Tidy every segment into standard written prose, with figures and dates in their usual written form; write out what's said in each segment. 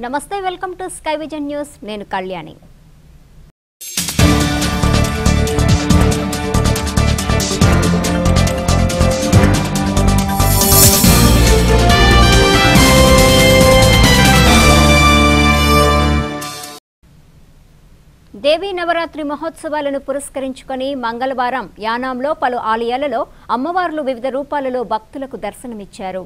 నమస్తే, welcome to sky vision news. నేను కళ్యాణి. దేవీ నవరాత్రి మహోత్సవాలను పురస్కరించుకొని మంగళవారం యానాంలో పలు ఆలయాలలో అమ్మవార్లు వివిధ రూపాలలో భక్తులకు దర్శనమిచ్చారు.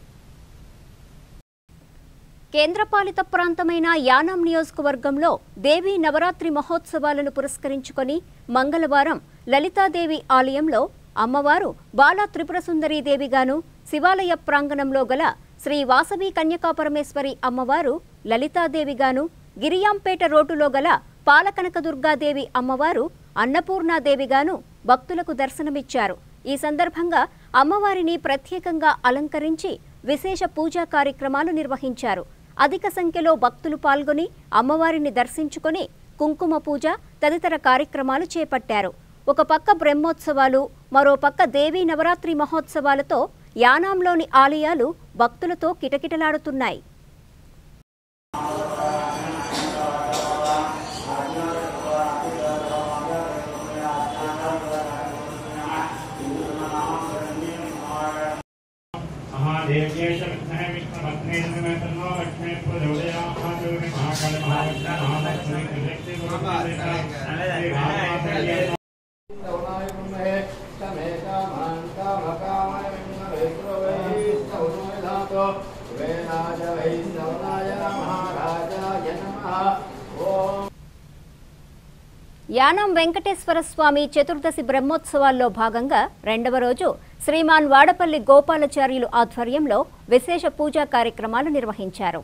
కేంద్రపాలిత ప్రాంతమైన యానాం నియోజకవర్గంలో దేవీ నవరాత్రి మహోత్సవాలను పురస్కరించుకొని మంగళవారం లలితాదేవి ఆలయంలో అమ్మవారు బాలా త్రిపుర సుందరీ దేవిగాను, శివాలయ ప్రాంగణంలో గల శ్రీ వాసవి కన్యకాపరమేశ్వరి అమ్మవారు లలితాదేవిగాను, గిరియాంపేట రోడ్డులో గల పాలకనకదుర్గాదేవి అమ్మవారు అన్నపూర్ణాదేవిగాను భక్తులకు దర్శనమిచ్చారు. ఈ సందర్భంగా అమ్మవారిని ప్రత్యేకంగా అలంకరించి విశేష పూజా కార్యక్రమాలు నిర్వహించారు. అధిక సంఖ్యలో భక్తులు పాల్గొని అమ్మవారిని దర్శించుకొని కుంకుమ పూజ తదితర కార్యక్రమాలు చేపట్టారు. ఒక పక్క బ్రహ్మోత్సవాలు, మరో పక్క దేవీ నవరాత్రి మహోత్సవాలతో యానాంలోని ఆలయాలు భక్తులతో కిటకిటలాడుతున్నాయి. యానాం వెంకటేశ్వర స్వామి చతుర్దశి బ్రహ్మోత్సవాల్లో భాగంగా రెండవ రోజు శ్రీమాన్ వాడపల్లి గోపాలాచార్యులు ఆధ్వర్యంలో విశేష పూజా కార్యక్రమాలు నిర్వహించారు.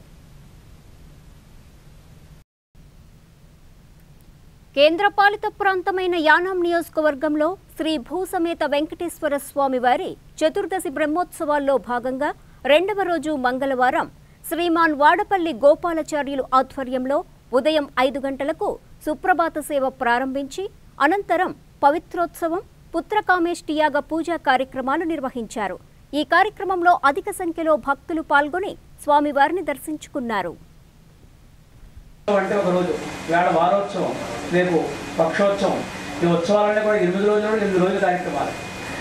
కేంద్రపాలిత ప్రాంతమైన యానాం నియోజకవర్గంలో శ్రీ భూసమేత వెంకటేశ్వర స్వామి వారి చతుర్దశి బ్రహ్మోత్సవాల్లో భాగంగా రెండవ రోజు మంగళవారం శ్రీమాన్ వాడపల్లి గోపాలాచార్యులు ఆధ్వర్యంలో ఉదయం 5 గంటలకు సుప్రభాత సేవ ప్రారంభించి అనంతరం పవిత్రోత్సవం, పుత్రకామేష్టియాగ పూజా కార్యక్రమాలు నిర్వహించారు. ఈ కార్యక్రమంలో అధిక సంఖ్యలో భక్తులు పాల్గొని స్వామివారిని దర్శించుకున్నారు. అంటే ఒక రోజు వేళ వారోత్సవం, రేపు పక్షోత్సవం. ఈ ఉత్సవాలన్నీ కూడా 8 రోజుల కార్యక్రమాలు.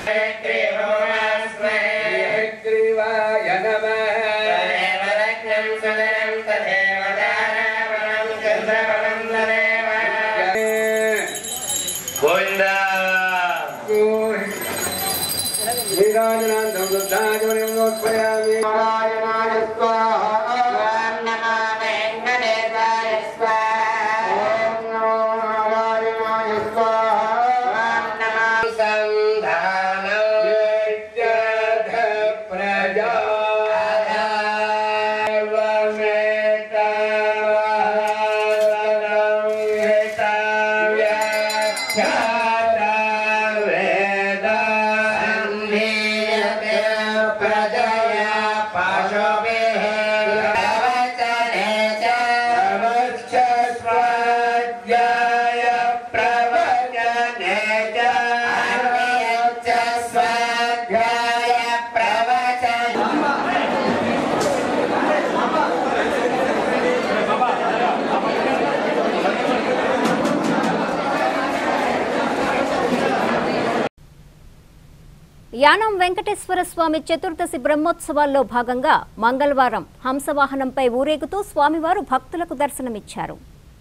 యానాం వెంకటేశ్వర స్వామి చతుర్దశి బ్రహ్మోత్సవాల్లో భాగంగా మంగళవారం హంసవాహనంపై ఊరేగుతూ స్వామివారు భక్తులకు దర్శనమిచ్చారు.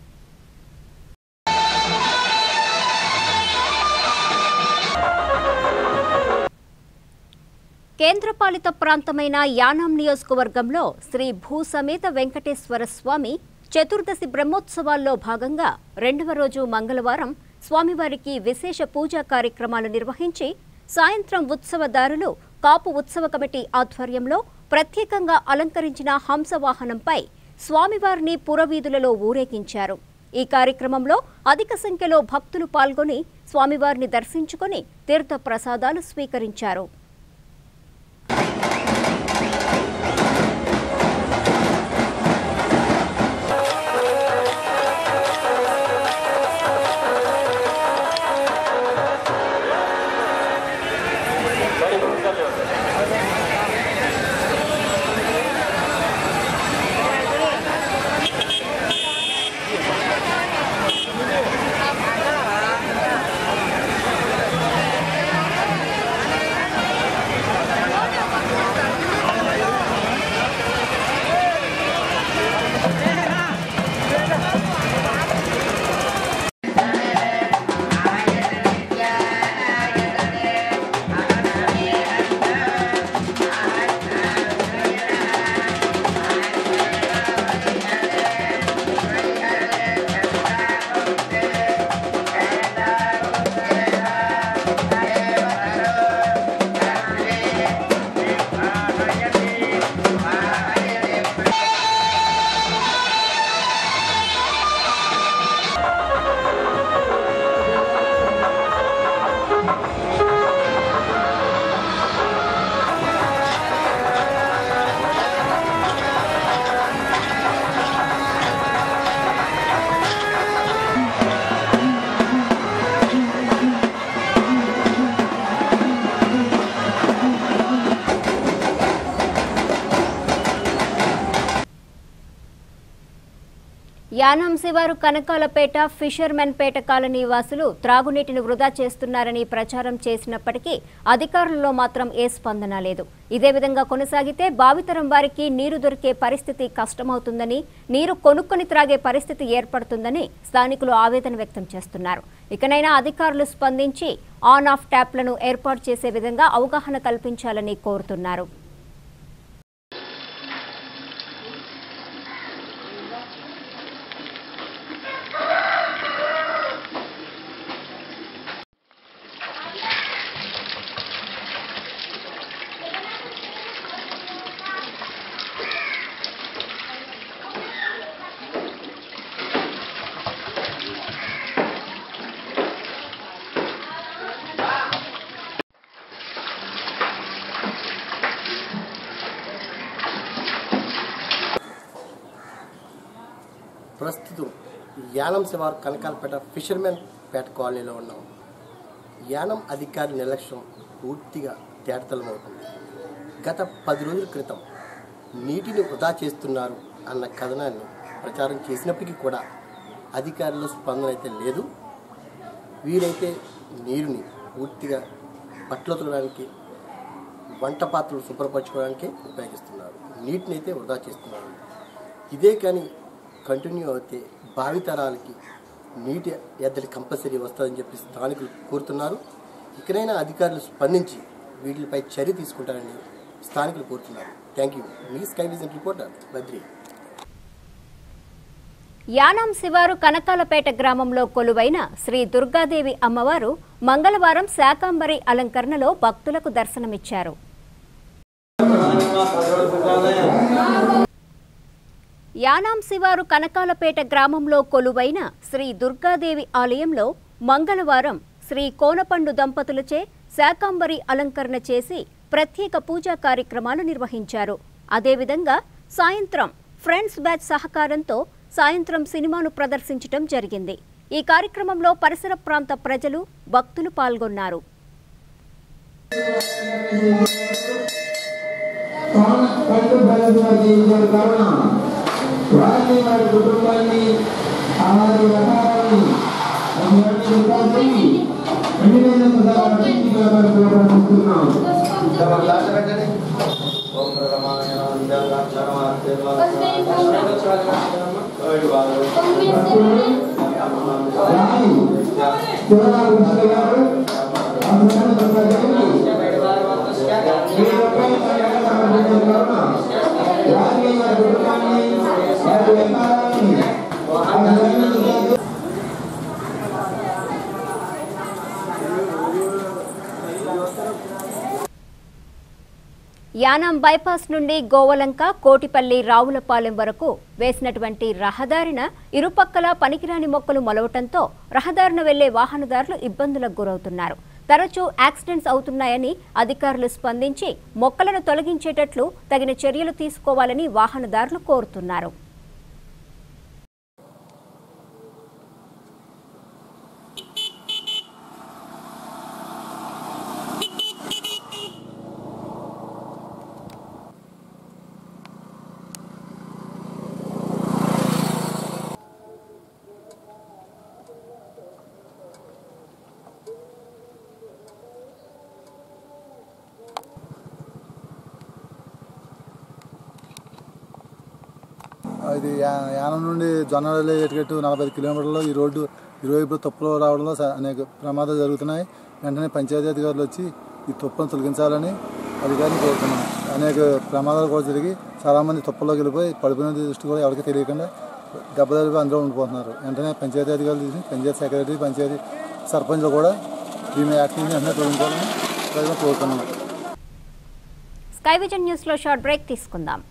కేంద్రపాలిత ప్రాంతమైన యానాం నియోజకవర్గంలో శ్రీ భూసమేత వెంకటేశ్వర స్వామి చతుర్దశి బ్రహ్మోత్సవాల్లో భాగంగా రెండవ రోజు మంగళవారం స్వామివారికి విశేష పూజా కార్యక్రమాలు నిర్వహించి సాయంత్రం ఉత్సవదారులు కాపు ఉత్సవ కమిటీ ఆధ్వర్యంలో ప్రత్యేకంగా అలంకరించిన హంసవాహనంపై స్వామివారిని పురవీధులలో ఊరేగించారు. ఈ కార్యక్రమంలో అధిక సంఖ్యలో భక్తులు పాల్గొని స్వామివారిని దర్శించుకొని తీర్థ ప్రసాదాలు స్వీకరించారు. యానాం శివారు కనకాలపేట ఫిషర్మెన్ పేట కాలనీ వాసులు త్రాగునీటిని వృధా చేస్తున్నారని ప్రచారం చేసినప్పటికీ అధికారులలో మాత్రం ఏ స్పందన లేదు. ఇదే విధంగా కొనసాగితే భావితరం వారికి నీరు దొరికే పరిస్థితి కష్టమవుతుందని, నీరు కొనుక్కొని త్రాగే పరిస్థితి ఏర్పడుతుందని స్థానికులు ఆవేదన వ్యక్తం చేస్తున్నారు. ఇకనైనా అధికారులు స్పందించి ఆన్ ఆఫ్ ట్యాప్లను ఏర్పాటు చేసే విధంగా అవగాహన కల్పించాలని కోరుతున్నారు. ప్రస్తుతం యానం శివారు కనకాలపేట ఫిషర్మెన్ పేట కాలనీలో ఉన్నాం. యానం అధికారి నిర్లక్ష్యం పూర్తిగా తేటతలమవుతుంది. గత 10 రోజుల క్రితం నీటిని వృధా చేస్తున్నారు అన్న కథనాన్ని ప్రచారం చేసినప్పటికీ కూడా అధికారుల స్పందన అయితే లేదు. వీరైతే నీరుని పూర్తిగా బట్టలు ఉతకడానికి, వంట పాత్రలు శుభ్రపరచుకోవడానికి ఉపయోగిస్తున్నారు. నీటిని అయితే వృధా చేస్తున్నారు. ఇదే కానీ కంటిన్యూ అయితే భావితరాలకి నీటి ఎద్దడి కంపల్సరీ వస్తుందని చెప్పి స్థానికులు కోరుతున్నారు. ఇకనైనా అధికారులు స్పందించి వీటిపై చర్య తీసుకుంటారని స్థానికులు కోరుతున్నారు. Thank you. మీ sky vision reporter Badri. Yanam శివారు కనకాలపేట గ్రామంలో కొలువైన శ్రీ దుర్గాదేవి అమ్మవారు మంగళవారం శాకంబరి అలంకరణలో భక్తులకు దర్శనమిచ్చారు. యానాం శివారు కనకాలపేట గ్రామంలో కొలువైన శ్రీ దుర్గాదేవి ఆలయంలో మంగళవారం శ్రీ కోనపండు దంపతులచే శాకంబరి అలంకరణ చేసి ప్రత్యేక పూజా కార్యక్రమాలు నిర్వహించారు. అదేవిధంగా సాయంత్రం ఫ్రెండ్స్ బ్యాచ్ సహకారంతో సాయంత్రం సినిమాను ప్రదర్శించడం జరిగింది. ఈ కార్యక్రమంలో పరిసర ప్రాంత ప్రజలు, భక్తులు పాల్గొన్నారు. వారి కుటుంబాన్ని ఆహార వ్యాపారాన్ని యానాం బైపాస్ నుండి గోవలంక, కోటిపల్లి, రావులపాలెం వరకు వేసినటువంటి రహదారిన ఇరుపక్కల పనికిరాని మొక్కలు మొలవటంతో రహదారిన వెళ్లే వాహనదారులు ఇబ్బందులకు గురవుతున్నారు. తరచూ యాక్సిడెంట్స్ అవుతున్నాయని అధికారులు స్పందించి మొక్కలను తొలగించేటట్లు తగిన చర్యలు తీసుకోవాలని వాహనదారులు కోరుతున్నారు. ఇది యానం నుండి జొన్నలు ఎటుకట్టు 45 కిలోమీటర్లు ఈ రోడ్డు ఇరువైపు తుప్పలు రావడంలో అనేక ప్రమాదాలు జరుగుతున్నాయి. వెంటనే పంచాయతీ అధికారులు వచ్చి ఈ తుప్పలను తొలగించాలని అధికారులు కోరుతున్నాం. అనేక ప్రమాదాలు కూడా జరిగి చాలామంది తుప్పల్లోకి వెళ్ళిపోయి పడిపోయిన దృష్టి కూడా ఎవరికి తెలియకుండా దెబ్బతలిపి అందులో ఉండిపోతున్నారు. వెంటనే పంచాయతీ అధికారులు తీసి పంచాయతీ సెక్రటరీ, పంచాయతీ సర్పంచ్లు కూడా దీని యాక్టివ్ వెంటనే తొలగించాలని ప్రజలు కోరుతున్నాం. స్కై విజన్ న్యూస్ లో షార్ట్ బ్రేక్ తీసుకుందాం.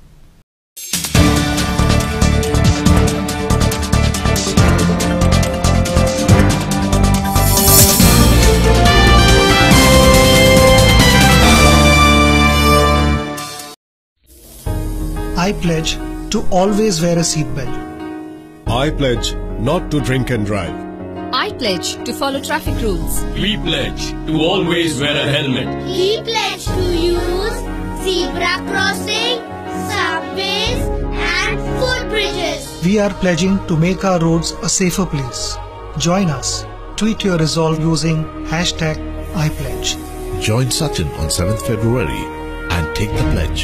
I pledge to always wear a seatbelt. I pledge not to drink and drive. I pledge to follow traffic rules. We pledge to always wear a helmet. We pledge to use zebra crossing, subways and footbridges. We are pledging to make our roads a safer place. Join us. Tweet your resolve using #IPledge. Join Sachin on 7th February and take the pledge.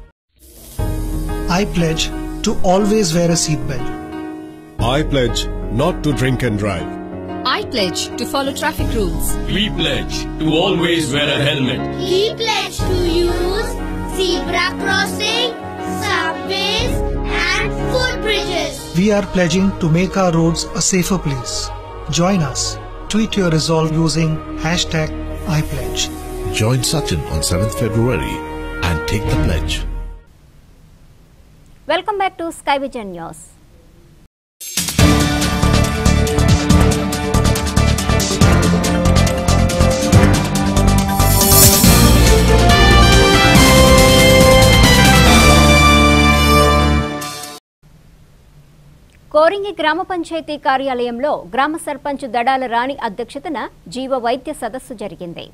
I pledge to always wear a seatbelt. I pledge not to drink and drive. I pledge to follow traffic rules. We pledge to always wear a helmet. We pledge to use zebra crossing, subways and footbridges. We are pledging to make our roads a safer place. Join us. Tweet your resolve using #IPledge. Join Sachin on 7th February and take the pledge. Welcome back to Sky Vision News. Koringi గ్రామ పంచాయతీ కార్యాలయంలో గ్రామ సర్పంచ్ దడాల రాణి అధ్యక్షతన జీవ వైద్య సదస్సు జరిగింది.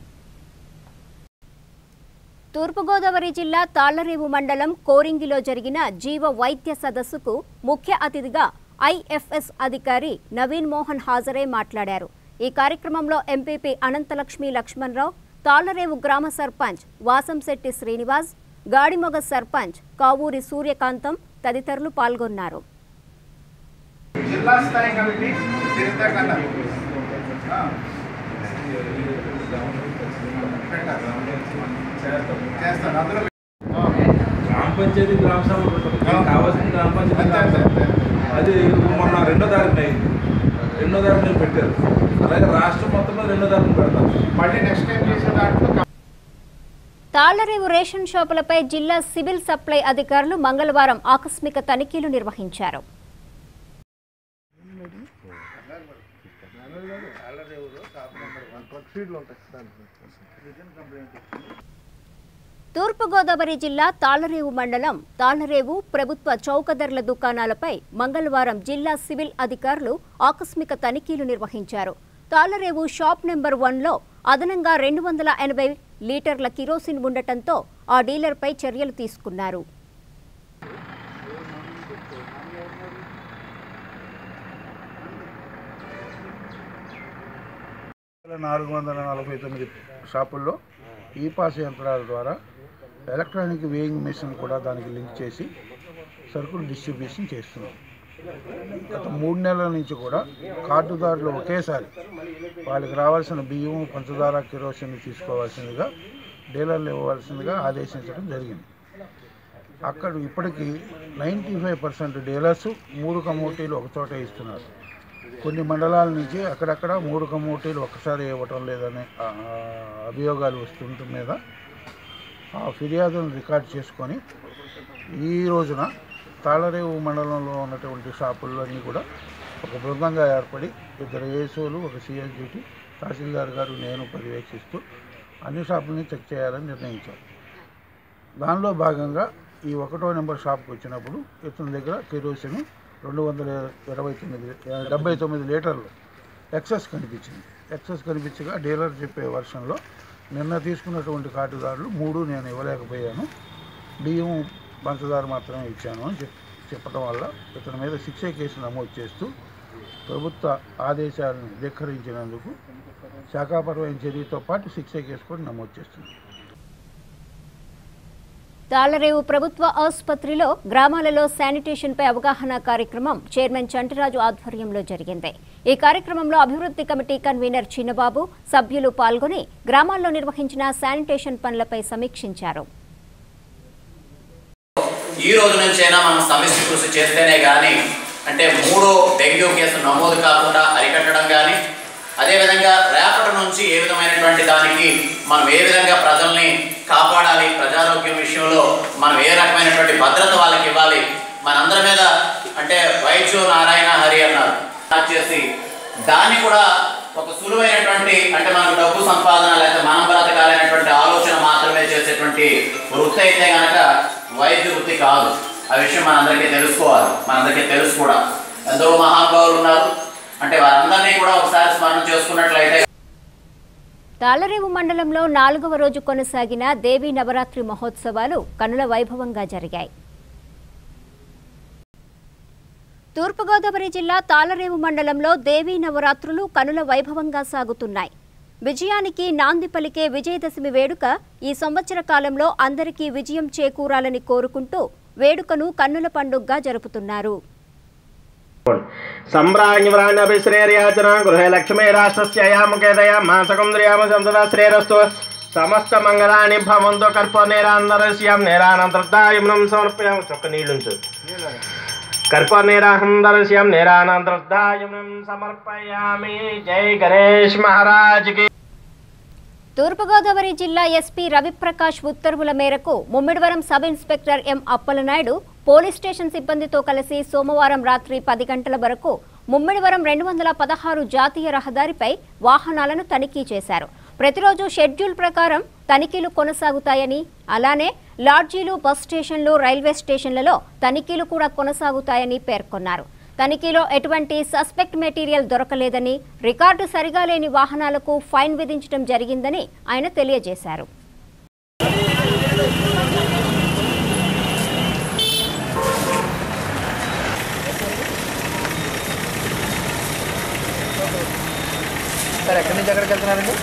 తూర్పుగోదావరి జిల్లా తాళ్లరేవు మండలం కోరింగిలో జరిగిన జీవ వైద్య సదస్సుకు ముఖ్య అతిథిగా ఐఎఫ్ఎస్ అధికారి నవీన్ మోహన్ హాజరై మాట్లాడారు. ఈ కార్యక్రమంలో ఎంపీపీ అనంతలక్ష్మి లక్ష్మణరావు, తాళ్లరేవు గ్రామ సర్పంచ్ వాసంశెట్టి శ్రీనివాస్, గాడిమొగ సర్పంచ్ కావూరి సూర్యకాంతం తదితరులు పాల్గొన్నారు. జిల్లా స్థాయి కమిటీ గ్రామ పంచాయతీ గ్రామ సభ కావాల్సిన గ్రామ పంచాయతీ అది మొన్న 2వ తారీఖున అయింది. 2వ తారీఖున పెట్టారు. అలాగే రాష్ట్రం మొత్తంలో 2వ తారీఖున పెడతారు. మళ్ళీ నెక్స్ట్ టైం చేసిన దాంట్లో తాళ్లరేవు రేషన్ షాపులపై జిల్లా సివిల్ సప్లై అధికారులు మంగళవారం ఆకస్మిక తనిఖీలు నిర్వహించారు. తూర్పుగోదావరి జిల్లా తాళ్లరేవు మండలం తాళ్లరేవు ప్రభుత్వ చౌకధరల దుకాణాలపై మంగళవారం జిల్లా సివిల్ అధికారులు ఆకస్మిక తనిఖీలు నిర్వహించారు. తాళ్లరేవు షాప్ నెంబర్ 1లో అదనంగా 280 లీటర్ల కిరోసిన్ ఉండటంతో ఆ డీలర్పై చర్యలు తీసుకున్నారు. 449 షాపుల్లో ఈ-పాస్ యంత్రాల ద్వారా ఎలక్ట్రానిక్ వేయింగ్ మెషిన్ కూడా దానికి లింక్ చేసి సరుకులు డిస్ట్రిబ్యూషన్ చేస్తున్నాం. గత 3 నెలల నుంచి కూడా కార్డుదారులు ఒకేసారి వాళ్ళకి రావాల్సిన బియ్యం, పంచదార, కిరోసిన్ తీసుకోవాల్సిందిగా డీలర్లు ఇవ్వవలసిందిగా ఆదేశించడం జరిగింది. అక్కడ ఇప్పటికీ 95% డీలర్స్ 3 కమోటీలు ఒకచోట ఇస్తున్నారు. కొన్ని మండలాల నుంచి అక్కడక్కడ 3 కమోటీలు ఒక్కసారి ఇవ్వటం లేదనే అభియోగాలు వస్తుండటం మీద ఆ ఫిర్యాదులను రికార్డ్ చేసుకొని ఈ రోజున తాళ్లరేవు మండలంలో ఉన్నటువంటి షాపుల్లో అన్నీ కూడా ఒక బృందంగా ఏర్పడి 2 ఏఎస్ఓలు, ఒక సిఎస్డిటి, తహసీల్దార్ గారు, నేను పర్యవేక్షిస్తూ అన్ని షాపుల్ని చెక్ చేయాలని నిర్ణయించారు. దానిలో భాగంగా ఈ 1వ నెంబర్ షాప్కి వచ్చినప్పుడు ఇతని దగ్గర కిరోసిన్ 279 లీటర్లు ఎక్సెస్ కనిపించింది. ఎక్సెస్ కనిపించగా డీలర్ చెప్పే వర్షన్లో నిన్న తీసుకున్నటువంటి కార్డుదారులు 3 నేను ఇవ్వలేకపోయాను, బియ్యం, పంచదార మాత్రమే ఇచ్చాను అని చెప్పడం వల్ల ఇతని మీద 6A కేసు నమోదు చేస్తూ ప్రభుత్వ ఆదేశాలను ధిక్కరించినందుకు శాఖాపరమైన చర్యతో పాటు 6A కేసు కూడా నమోదు చేస్తుంది. తాళ్లరేవు ప్రభుత్వ ఆసుపత్రిలో గ్రామాలలో శానిటేషన్పై అవగాహన కార్యక్రమం చైర్మన్ చంటిరాజు ఆధ్వర్యంలో జరిగింది. ఈ కార్యక్రమంలో అభివృద్ధి కమిటీ కన్వీనర్ చిన్నబాబు, సభ్యులు పాల్గొని గ్రామాల్లో నిర్వహించిన శానిటేషన్ పనులపై సమీక్షించారు. ఈ రోజు నుంచైనా మనం సమిష్టి కృషి చేస్తేనే కానీ అంటే 3 డెంగ్యూ కేసులు నమోదు కాకుండా అరికట్టడం కానీ, అదేవిధంగా రేపటి నుంచి ఏ విధమైనటువంటి దానికి మనం ఏ విధంగా ప్రజల్ని కాపాడాలి, ప్రజారోగ్యం విషయంలో మనం ఏ రకమైనటువంటి భద్రత వాళ్ళకి ఇవ్వాలి, మనందరి మీద అంటే వైద్యో నారాయణ హరి అన్నారు చేసి దాన్ని కూడా ఒక సులువైనటువంటి అంటే మనకు డబ్బు సంపాదన లేకపోతే మనం బ్రతకాలనేటువంటి ఆలోచన మాత్రమే చేసేటువంటి వృత్తి అయితే కనుక వైద్య వృత్తి కాదు. ఆ విషయం మనందరికీ తెలుసుకోవాలి. మనందరికీ తెలుసు కూడా ఎందరో మహానుభావులు ఉన్నారు. అంటే వారందరినీ కూడా ఒకసారి స్మరణ చేసుకున్నట్లయితే తాళ్లరేవు మండలంలో 4వ రోజు కొనసాగిన దేవీ నవరాత్రి మహోత్సవాలు కనుల వైభవంగా జరిగాయి. తూర్పుగోదావరి జిల్లా తాళరేవు మండలంలో దేవీ నవరాత్రులు కనుల వైభవంగా సాగుతున్నాయి. విజయానికి నాంది పలికే విజయదశమి వేడుక ఈ సంవత్సర కాలంలో అందరికీ విజయం చేకూరాలని కోరుకుంటూ వేడుకను కన్నుల పండుగగా జరుపుతున్నారు. సమస్త మంగళాన్ని భవంతో కర్పూరనేరాందరస్యాం నేరానంతర్దాయమునం సమర్పయామి. చొక్క నీళ్ళుంచు. కర్పూరనేరాందరస్యాం నేరానంతర్దాయమునం సమర్పయామి. జై గణేష్ మహారాజ్ కి. తూర్పుగోదావరి జిల్లా ఎస్పీ రవిప్రకాష్ ఉత్తర్వుల మేరకు Mummidivaram sub inspector M Appalanaidu police station సిబ్బందితో కలిసి సోమవారం రాత్రి 10 గంటల వరకు ముమ్మిడివరం 216 జాతీయ రహదారిపై వాహనాలను తనిఖీ చేశారు. ప్రతిరోజు షెడ్యూల్ ప్రకారం తనిఖీలు కొనసాగుతాయని, అలానే లాడ్జీలు, బస్ స్టేషన్లు, రైల్వే స్టేషన్లలో తనిఖీలు కూడా కొనసాగుతాయని పేర్కొన్నారు. తనిఖీలో ఎటువంటి సస్పెక్ట్ మెటీరియల్ దొరకలేదని, రికార్డు సరిగా లేని వాహనాలకు ఫైన్ విధించడం జరిగిందని ఆయన తెలియజేశారు. ఎక్కడి నుంచి ఎక్కడికి వెళ్తున్నారండి?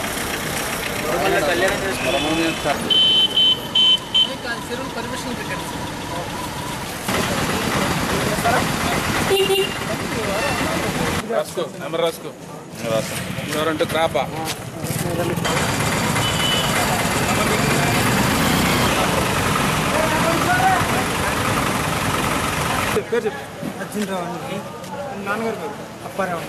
రాసుకో, నెంబర్ రాసుకో. ఎవరంటే క్రాపా పేరు చెప్పు. అర్జున్ రావు అండి. నాన్నగారు పేరు అప్పారావు.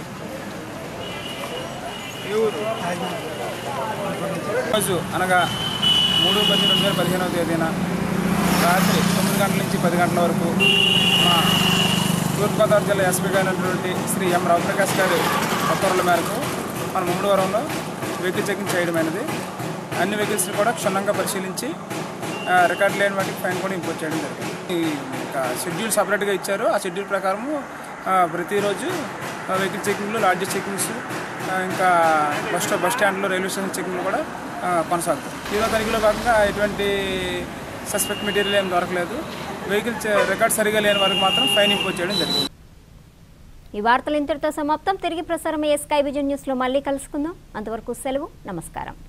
రోజు అనగా 3/10/2015వ తేదీన రాత్రి 9 గంటల నుంచి 10 గంటల వరకు మా తూర్పుగోదావరి జిల్లా ఎస్పీ అయినటువంటి శ్రీ ఎం రవిప్రకాష్ గారి ఉత్తర్వుల మేరకు మన ముమ్మడివరంలో వెహికల్ చెకింగ్ చేయడమైనది. అన్ని వెహికల్స్ని కూడా క్షుణ్ణంగా పరిశీలించి రికార్డు లేని వాటికి ఫైన్ కూడా ఇంపోజ్ చేయడం జరిగింది. ఇంకా షెడ్యూల్ సపరేట్గా ఇచ్చారు. ఆ షెడ్యూల్ ప్రకారము ప్రతిరోజు వెహికల్ చెకింగ్లు, లాడ్జీ చెకింగ్స్, ఇంకా బస్ స్టాండ్లో, రైల్వే స్టేషన్ చెకింగ్లు కూడా కొనసాగుతాయి. ఈరోజు తనిఖీలో భాగంగా ఎటువంటి సస్పెక్ట్ మెటీరియల్ ఏం దొరకలేదు. వెహికల్ రికార్డ్ సరిగా లేని వారికి మాత్రం ఫైన్ ఇంపోజ్ చేయడం జరిగింది. ఈ వార్తలు ఇంతటితో సమాప్తం. తిరిగి ప్రసారమయ్యే స్కై విజన్ న్యూస్లో మళ్ళీ కలుసుకుందాం. అంతవరకు సెలవు. నమస్కారం.